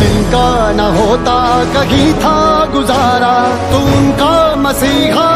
जिनका न होता कहीं था गुजारा, तू उनका मसीहा